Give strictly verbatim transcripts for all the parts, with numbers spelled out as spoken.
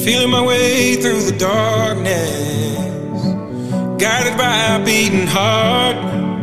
Feeling my way through the darkness, guided by a beating heart.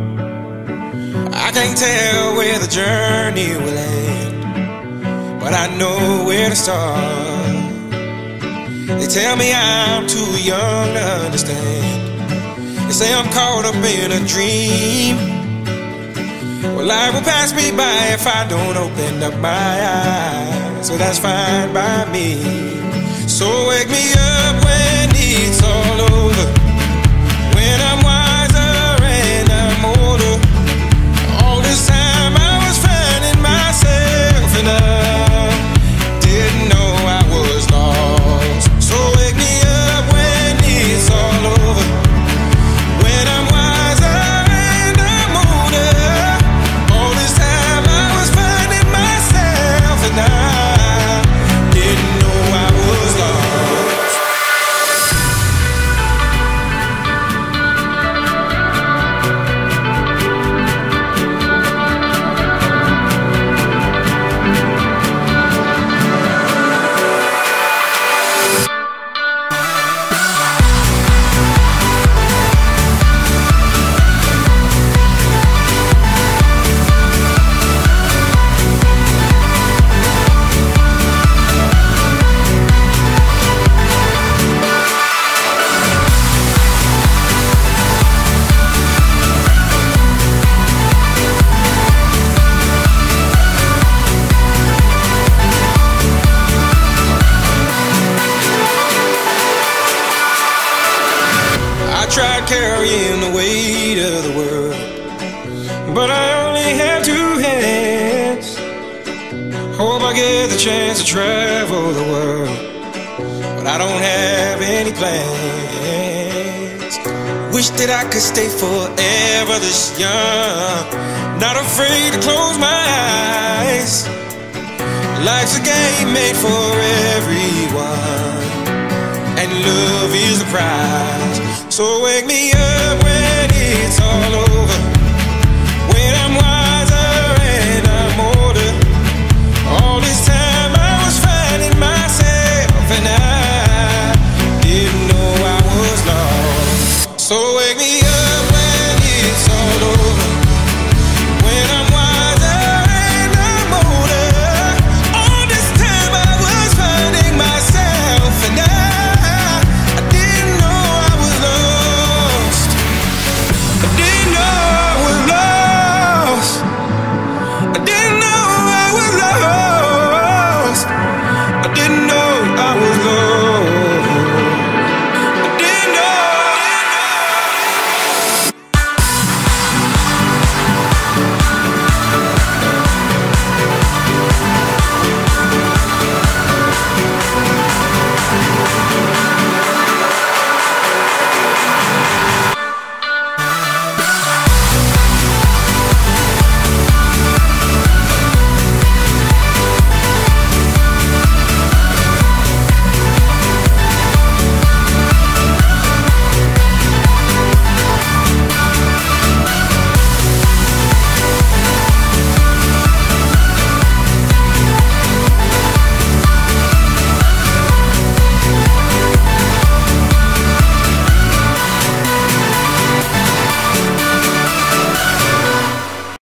I can't tell where the journey will end, but I know where to start. They tell me I'm too young to understand. They say I'm caught up in a dream. Well, life will pass me by if I don't open up my eyes, so that's fine by me. So wake me up when it's all over, when I'm wiser and I'm older. All this time I was finding myself and I didn't know I was lost. So wake me up when it's all over, when I'm wiser and I'm older. All this time I was finding myself and I didn't know I was lost. Tried carrying the weight of the world, but I only have two hands. Hope I get the chance to travel the world, but I don't have any plans. Wish that I could stay forever this young, not afraid to close my eyes. Life's a game made for everyone, and love is the prize. So wake me up when